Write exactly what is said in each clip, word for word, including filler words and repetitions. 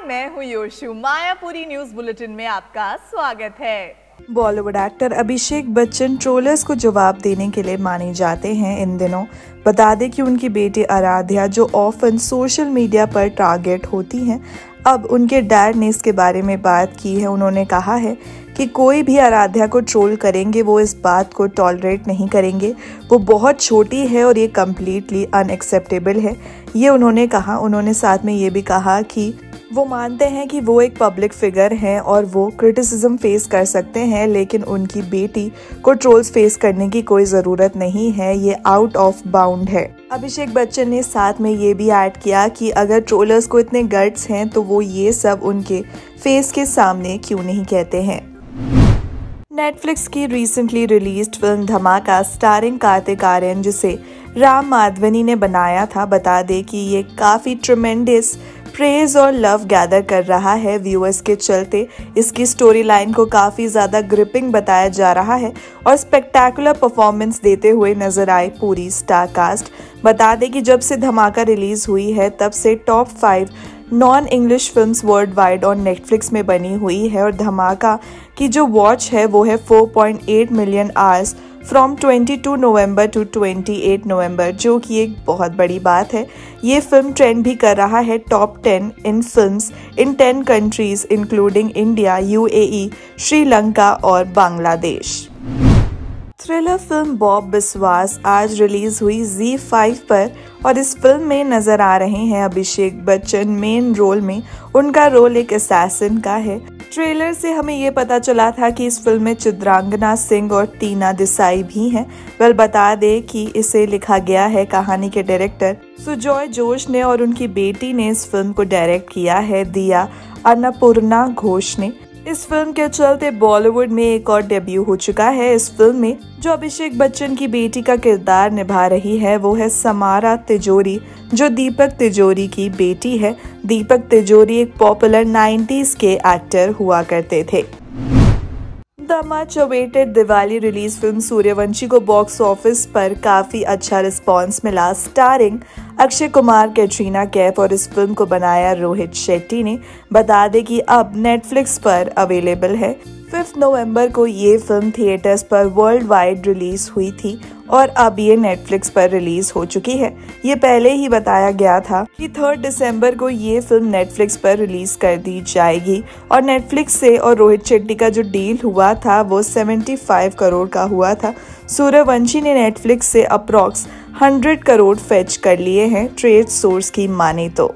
मैं हूँ योशु। Mayapuri news bulletin में आपका स्वागत है। Bollywood actor Abhishek Bachchan trollers को जवाब देने के लिए माने जाते हैं इन दिनों। बता दें कि उनकी बेटी आराध्या, जो ऑफन सोशल मीडिया पर टारगेट होती हैं, अब उनके डैड ने इसके बारे में बात की है। उन्होंने कहा है कि कोई भी आराध्या को ट्रोल करेंगे, वो इस बात को टॉलरेट नहीं करेंगे। वो बहुत छोटी है और ये कम्प्लीटली अनएक्सेप्टेबल है, ये उन्होंने कहा। उन्होंने साथ में ये भी कहा कि वो मानते हैं कि वो एक पब्लिक फिगर हैं और वो क्रिटिसिज्म फेस कर सकते हैं, लेकिन उनकी बेटी को ट्रोल्स फेस करने की कोई ज़रूरत नहीं है, ये आउट ऑफ बाउंड है। अभिषेक बच्चन ने साथ में ये भी ऐड किया कि अगर ट्रोलर्स को इतने गट्स हैं तो वो ये सब उनके फेस के सामने क्यों नहीं कहते हैं। नेटफ्लिक्स की recently released film Dhamaka starring Kartik Aaryan, जिसे राम माधवनी ने बनाया था, बता दें कि ये काफ़ी ट्रेमेंडस प्रेज और लव गैदर कर रहा है व्यूअर्स के चलते। इसकी स्टोरी लाइन को काफ़ी ज़्यादा ग्रिपिंग बताया जा रहा है और स्पेक्टेकुलर परफॉर्मेंस देते हुए नजर आई पूरी स्टार कास्ट। बता दें कि जब से धमाका रिलीज़ हुई है तब से top five non English films worldwide और नेटफ्लिक्स में बनी हुई है और धमाका की जो वॉच है वो है four point eight million hours from बाईस नवंबर टू अट्ठाईस नवंबर, जो कि एक बहुत बड़ी बात है। ये फिल्म ट्रेंड भी कर रहा है top ten in films in ten countries including India, UAE, Sri Lanka और Bangladesh. Thriller film Bob Biswas आज रिलीज हुई ज़ी फाइव पर और इस फिल्म में नजर आ रहे हैं अभिषेक बच्चन मेन रोल में। उनका रोल एक असैसिन का है। ट्रेलर से हमें ये पता चला था कि इस फिल्म में चित्रांगना सिंह और टीना देसाई भी हैं। वेल बता दें कि इसे लिखा गया है कहानी के डायरेक्टर सुजॉय जोश ने और उनकी बेटी ने इस फिल्म को डायरेक्ट किया है दिया अन्नपूर्णा घोष ने। इस फिल्म के चलते बॉलीवुड में एक और डेब्यू हो चुका है। इस फिल्म में जो अभिषेक बच्चन की बेटी का किरदार निभा रही है वो है समारा तिजोरी, जो दीपक तिजोरी की बेटी है। दीपक तिजोरी एक पॉपुलर नाइंटीज़ के एक्टर हुआ करते थे। The much awaited Diwali release film Sooryavanshi को बॉक्स ऑफिस पर काफी अच्छा रिस्पांस मिला। स्टारिंग अक्षय कुमार, कैटरीना कैफ और इस फिल्म को बनाया रोहित शेट्टी ने। बता दें कि अब नेटफ्लिक्स पर अवेलेबल है। फिफ्थ नवंबर को ये फिल्म थिएटर्स पर वर्ल्ड वाइड रिलीज हुई थी और अब ये नेटफ्लिक्स पर रिलीज हो चुकी है। ये पहले ही बताया गया था कि थर्ड दिसंबर को ये फिल्म नेटफ्लिक्स पर रिलीज कर दी जाएगी और नेटफ्लिक्स से और रोहित शेट्टी का जो डील हुआ था वो पचहत्तर करोड़ का हुआ था। सूर्यवंशी ने नेटफ्लिक्स से अप्रॉक्स हंड्रेड करोड़ फेच कर लिए हैं, ट्रेड सोर्स की माने तो।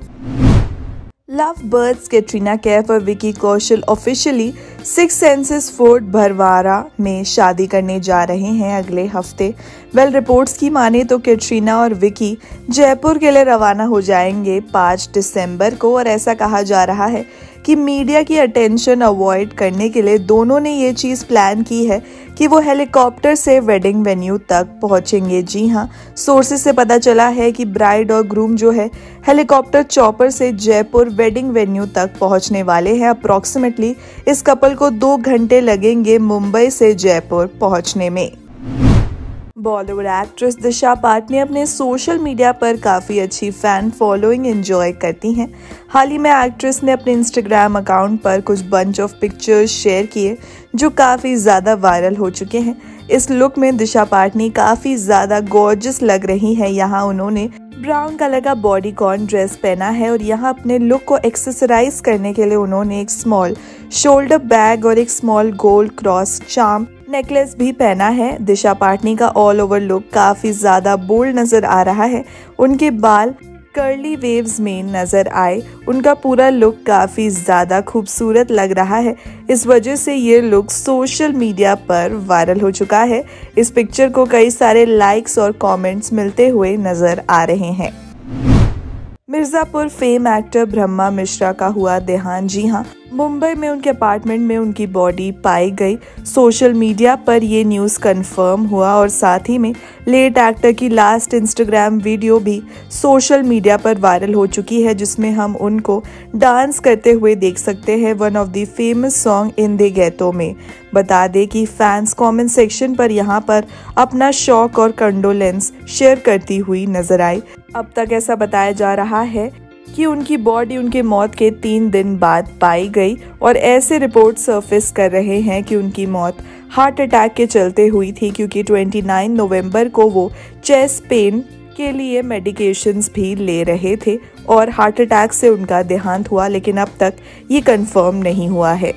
लव बर्ड्स कैटरीना कैफ और Vicky Kaushal officially six senses fort Barwara में शादी करने जा रहे हैं अगले हफ्ते। वेल रिपोर्ट्स की माने तो कैटरीना और विकी जयपुर के लिए रवाना हो जाएंगे पाँच दिसंबर को और ऐसा कहा जा रहा है कि मीडिया की अटेंशन अवॉइड करने के लिए दोनों ने ये चीज़ प्लान की है कि वो हेलीकॉप्टर से वेडिंग वेन्यू तक पहुंचेंगे। जी हाँ, सोर्सेज से पता चला है कि ब्राइड और ग्रूम जो है हेलीकॉप्टर चॉपर से जयपुर वेडिंग वेन्यू तक पहुंचने वाले हैं। अप्रॉक्सीमेटली इस कपल को दो घंटे लगेंगे मुंबई से जयपुर पहुंचने में। बॉलीवुड एक्ट्रेस दिशा पाटनी अपने सोशल मीडिया पर काफ़ी अच्छी फ़ैन फॉलोइंग एंजॉय करती हैं। हाल ही में एक्ट्रेस ने अपने इंस्टाग्राम अकाउंट पर कुछ बंच ऑफ पिक्चर्स शेयर किए जो काफ़ी ज़्यादा वायरल हो चुके हैं। इस लुक में दिशा पाटनी काफ़ी ज़्यादा गॉर्जियस लग रही है। यहाँ उन्होंने ब्राउन कलर का बॉडीकॉन ड्रेस पहना है और यहाँ अपने लुक को एक्सेसराइज करने के लिए उन्होंने एक स्मॉल शोल्डर बैग और एक small gold cross charm necklace भी पहना है। दिशा पाटनी का ऑल ओवर लुक काफी ज्यादा बोल्ड नजर आ रहा है। उनके बाल कर्ली वेव्स में नजर आए। उनका पूरा लुक काफी ज्यादा खूबसूरत लग रहा है। इस वजह से ये लुक सोशल मीडिया पर वायरल हो चुका है। इस पिक्चर को कई सारे लाइक्स और कमेंट्स मिलते हुए नजर आ रहे हैं। मिर्जापुर फेम एक्टर ब्रह्मा मिश्रा का हुआ देहांत। जी हाँ, मुंबई में उनके अपार्टमेंट में उनकी बॉडी पाई गई। सोशल मीडिया पर ये न्यूज़ कंफर्म हुआ और साथ ही में लेट एक्टर की लास्ट इंस्टाग्राम वीडियो भी सोशल मीडिया पर वायरल हो चुकी है, जिसमें हम उनको डांस करते हुए देख सकते हैं one of the famous song in the ghetto में। बता दें कि फैंस कमेंट सेक्शन पर यहाँ पर अपना शौक और कंडोलेंस शेयर करती हुई नजर आई। अब तक ऐसा बताया जा रहा है कि उनकी बॉडी उनके मौत के तीन दिन बाद पाई गई और ऐसे रिपोर्ट सरफेस कर रहे हैं कि उनकी मौत हार्ट अटैक के चलते हुई थी, क्योंकि उनतीस नवंबर को वो चेस्ट पेन के लिए मेडिकेशंस भी ले रहे थे और हार्ट अटैक से उनका देहांत हुआ, लेकिन अब तक ये कंफर्म नहीं हुआ है।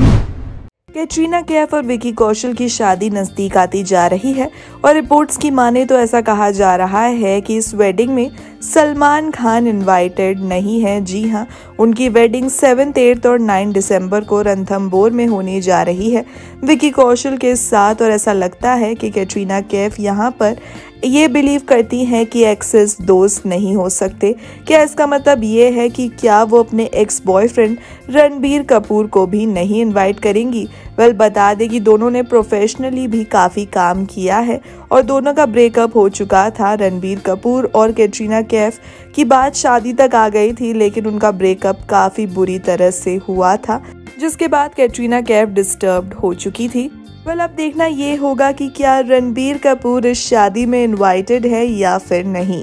कैटरीना कैफ और विकी कौशल की शादी नजदीक आती जा रही है और रिपोर्ट्स की माने तो ऐसा कहा जा रहा है कि इस वेडिंग में सलमान खान इनवाइटेड नहीं है। जी हां, उनकी वेडिंग सेवन्थ, एट्थ और नाइन्थ दिसंबर को रणथंभौर में होने जा रही है विकी कौशल के साथ। और ऐसा लगता है कि कैटरीना कैफ यहां पर ये बिलीव करती हैं कि एक्सेस दोस्त नहीं हो सकते। क्या इसका मतलब ये है कि क्या वो अपने एक्स बॉयफ्रेंड रणबीर कपूर को भी नहीं इनवाइट करेंगी? वेल, बता दें कि दोनों ने प्रोफेशनली भी काफ़ी काम किया है और दोनों का ब्रेकअप हो चुका था। रणबीर कपूर और कैटरीना कैफ की बात शादी तक आ गई थी, लेकिन उनका ब्रेकअप काफ़ी बुरी तरह से हुआ था, जिसके बाद कैटरीना कैफ डिस्टर्ब्ड हो चुकी थी। वेल, अब देखना ये होगा कि क्या रणबीर कपूर इस शादी में इनवाइटेड है या फिर नहीं।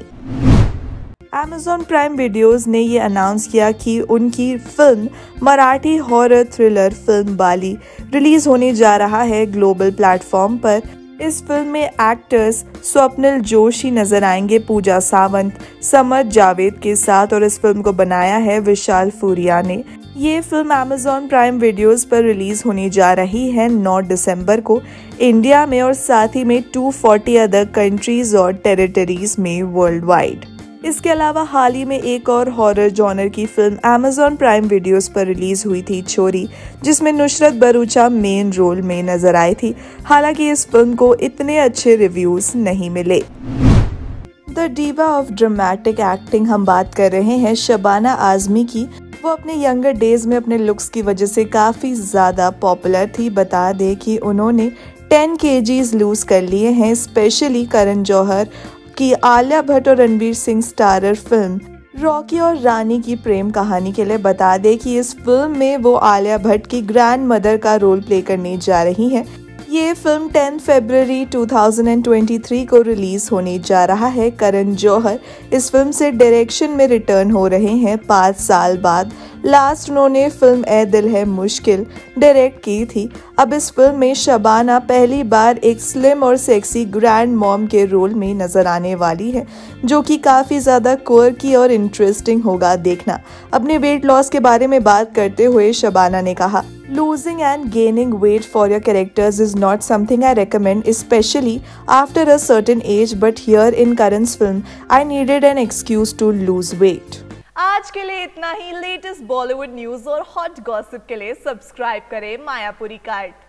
Amazon प्राइम वीडियोस ने ये अनाउंस किया कि उनकी film Marathi horror thriller film Bali release होने जा रहा है ग्लोबल प्लेटफॉर्म पर। इस फिल्म में एक्टर्स स्वप्निल जोशी नजर आएंगे पूजा सावंत, समर जावेद के साथ, और इस फिल्म को बनाया है विशाल फूरिया ने। ये फिल्म Amazon प्राइम वीडियोस पर रिलीज होने जा रही है नौ दिसंबर को इंडिया में और साथ ही में दो सौ चालीस अदर कंट्रीज और टेरिटरीज में वर्ल्ड वाइड। इसके अलावा हाल ही में एक और हॉरर जॉनर की फिल्म Amazon प्राइम वीडियोस पर रिलीज हुई थी छोरी, जिसमें नुसरत भरूचा मेन रोल में नजर आई थी। हालांकि इस फिल्म को इतने अच्छे रिव्यूज नहीं मिले। The diva of dramatic acting हम बात कर रहे हैं शबाना आजमी की। वो अपने यंगर डेज में अपने लुक्स की वजह से काफ़ी ज़्यादा पॉपुलर थी। बता दें कि उन्होंने टेन केजीज लूज कर लिए हैं, स्पेशली करण जौहर की आलिया भट्ट और Ranveer Singh starrer film Rocky और रानी की प्रेम कहानी के लिए। बता दें कि इस फिल्म में वो आलिया भट्ट की ग्रैंड मदर का रोल प्ले करने जा रही हैं। ये फिल्म दस फरवरी दो हज़ार तेईस को रिलीज होने जा रहा है। करण जौहर इस फिल्म से डायरेक्शन में रिटर्न हो रहे हैं पाँच साल बाद। लास्ट उन्होंने फिल्म ए दिल है मुश्किल डायरेक्ट की थी। अब इस फिल्म में शबाना पहली बार एक स्लिम और सेक्सी ग्रैंड मॉम के रोल में नजर आने वाली है, जो कि काफ़ी ज़्यादा क्वर्की और इंटरेस्टिंग होगा देखना। अपने वेट लॉस के बारे में बात करते हुए शबाना ने कहा, Losing and gaining weight for your characters is not something I recommend, especially after a certain age. But here in Karan's film, I needed an excuse to lose weight. आज के लिए इतना ही। लेटेस्ट बॉलीवुड न्यूज और hot gossip के लिए subscribe करें Mayapuri cart.